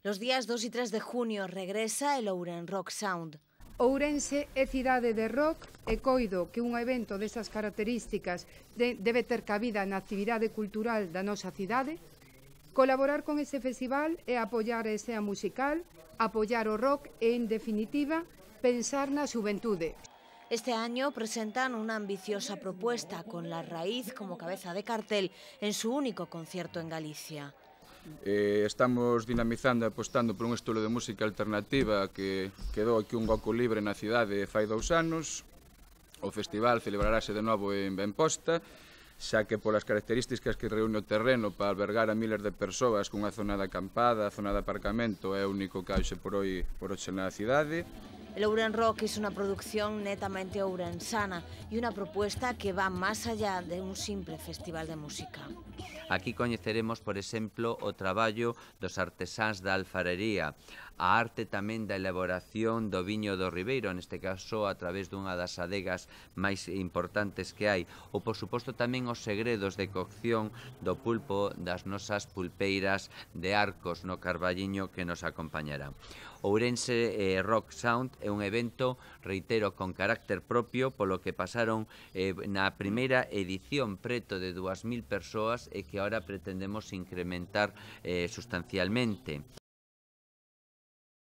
Los días 2 y 3 de junio regresa el Ouren Rock Sound. Ourense é cidade de rock e coido que un evento desas características debe ter cabida na actividade cultural da nosa cidade. Colaborar con ese festival é apoiar a escena musical, apoiar o rock e, en definitiva, pensar na xuventude. Este año presentan una ambiciosa propuesta con La Raíz como cabeza de cartel en su único concierto en Galicia. Estamos dinamizando e apostando por un estilo de música alternativa que quedou aquí un goco libre na cidade fai 2 anos. O festival celebrarase de novo en Benposta, xa que polas características que reúne o terreno para albergar a miles de persoas cunha zona de acampada, zona de aparcamento, é o único que hoxe por hoxe na cidade. El Ouren Rock es una producción netamente ourensana y una propuesta que va más allá de un simple festival de música. Aquí coñeceremos, por exemplo, o traballo dos artesáns da alfarería, a arte tamén da elaboración do viño do Ribeiro, neste caso a través dunha das adegas máis importantes que hai, ou por suposto tamén os segredos de cocción do pulpo das nosas pulpeiras de Arcos no Carballiño que nos acompañará. Ourense Rock Sound é un evento, reitero, con carácter propio, polo que pasaron na primeira edición preto de 2000 persoas e que agora pretendemos incrementar sustancialmente.